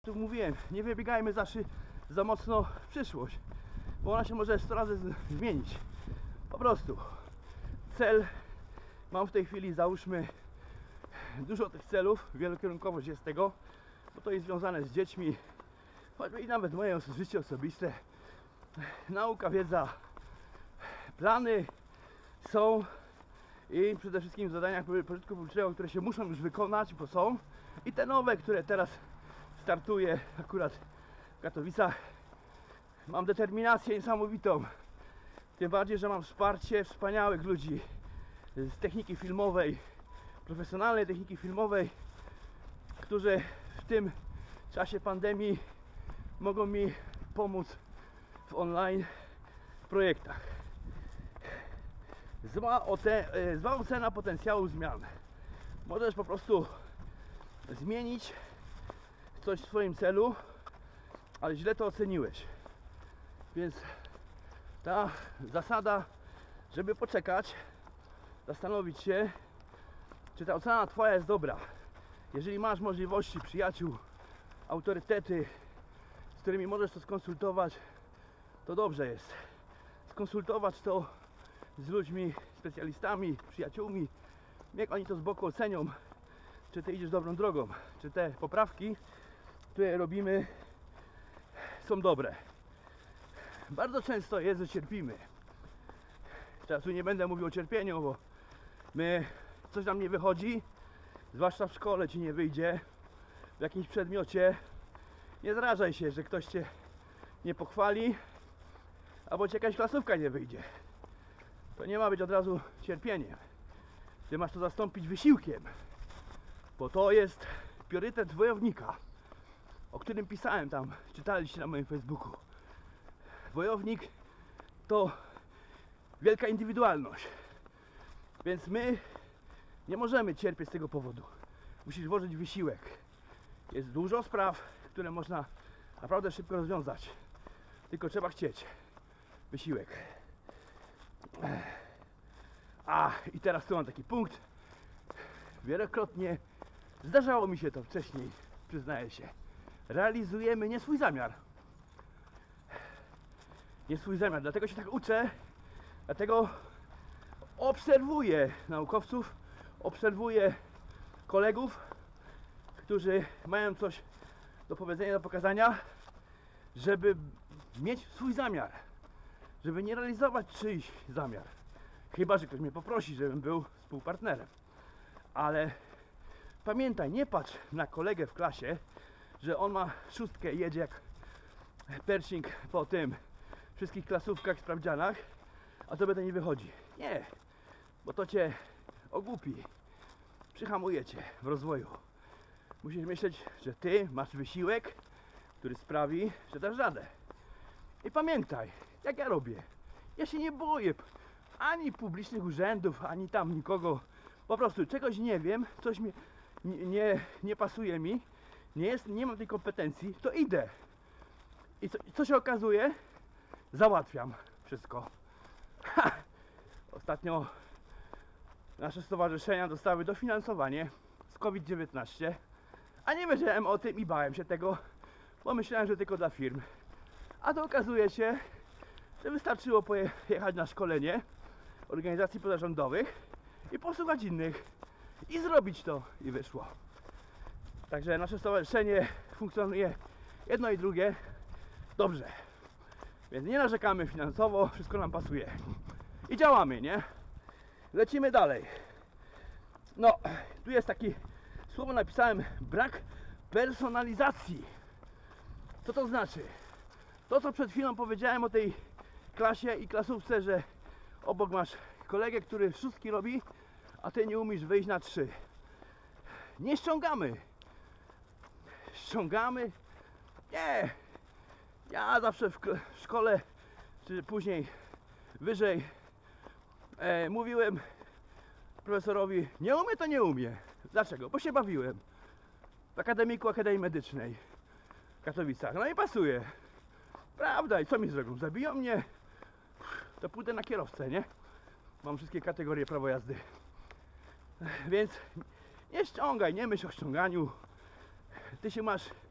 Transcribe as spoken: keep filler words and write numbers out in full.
tu mówiłem, nie wybiegajmy zawsze za mocno w przyszłość, bo ona się może sto razy zmienić. Po prostu cel mam w tej chwili, załóżmy, dużo tych celów, wielokierunkowość jest tego, bo to jest związane z dziećmi, choćby i nawet moje życie osobiste, nauka, wiedza, plany są i przede wszystkim w zadaniach pożytku publicznego, które się muszą już wykonać, bo są, i te nowe, które teraz startuję akurat w Katowicach. Mam determinację niesamowitą, tym bardziej, że mam wsparcie wspaniałych ludzi z techniki filmowej, profesjonalnej techniki filmowej, którzy w tym czasie pandemii mogą mi pomóc w online projektach. Zła, ote, zła ocena potencjału zmian. Możesz po prostu zmienić coś w swoim celu, ale źle to oceniłeś. Więc ta zasada, żeby poczekać, zastanowić się, czy ta ocena twoja jest dobra. Jeżeli masz możliwości, przyjaciół, autorytety, z którymi możesz to skonsultować, to dobrze jest. Skonsultować to z ludźmi, specjalistami, przyjaciółmi, jak oni to z boku ocenią, czy ty idziesz dobrą drogą, czy te poprawki, które robimy, są dobre. Bardzo często jest, że cierpimy. Teraz tu nie będę mówił o cierpieniu, bo my, coś nam nie wychodzi, zwłaszcza w szkole ci nie wyjdzie, w jakimś przedmiocie, nie zrażaj się, że ktoś cię nie pochwali, albo ci jakaś klasówka nie wyjdzie. To nie ma być od razu cierpieniem. Ty masz to zastąpić wysiłkiem, bo to jest priorytet wojownika, o którym pisałem tam, czytaliście na moim Facebooku. Wojownik to wielka indywidualność, więc my nie możemy cierpieć z tego powodu. Musisz włożyć wysiłek. Jest dużo spraw, które można naprawdę szybko rozwiązać, tylko trzeba chcieć. Wysiłek. A i teraz tu mam taki punkt. Wielokrotnie zdarzało mi się to wcześniej, przyznaję się. Realizujemy nie swój zamiar. Nie swój zamiar, dlatego się tak uczę, dlatego obserwuję naukowców, obserwuję kolegów, którzy mają coś do powiedzenia, do pokazania, żeby mieć swój zamiar, żeby nie realizować czyjś zamiar. Chyba że ktoś mnie poprosi, żebym był współpartnerem. Ale pamiętaj, nie patrz na kolegę w klasie, że on ma szóstkę i jedzie jak Pershing po tym wszystkich klasówkach, sprawdzianach, a tobie to nie wychodzi. Nie, bo to cię ogłupi, przyhamuje cię w rozwoju. Musisz myśleć, że ty masz wysiłek, który sprawi, że dasz radę. I pamiętaj, jak ja robię, ja się nie boję ani publicznych urzędów, ani tam nikogo. Po prostu czegoś nie wiem, coś mi nie, nie, nie pasuje mi, nie, jest, nie mam tej kompetencji, to idę. I co, co się okazuje? Załatwiam wszystko. Ha! Ostatnio nasze stowarzyszenia dostały dofinansowanie z COVID dziewiętnaście, a nie wiedziałem o tym i bałem się tego, bo myślałem, że tylko dla firm. A to okazuje się, że wystarczyło pojechać na szkolenie organizacji pozarządowych i posłuchać innych i zrobić to, i wyszło. Także nasze stowarzyszenie funkcjonuje jedno i drugie dobrze, więc nie narzekamy finansowo, wszystko nam pasuje i działamy, nie? Lecimy dalej. No, tu jest taki słowo, napisałem: brak personalizacji. Co to znaczy? To, co przed chwilą powiedziałem o tej klasie i klasówce, że obok masz kolegę, który szóstki robi, a ty nie umiesz wyjść na trzy. Nie ściągamy. Ściągamy? Nie. Ja zawsze w szkole, czy później wyżej, e, mówiłem profesorowi: nie umie, to nie umie. Dlaczego? Bo się bawiłem w akademiku Akademii Medycznej w Katowicach. No i pasuje. Prawda, i co mi zrobią? Zabiją mnie? To pójdę na kierowcę, nie? Mam wszystkie kategorie prawa jazdy. Więc nie ściągaj, nie myśl o ściąganiu. Ty się masz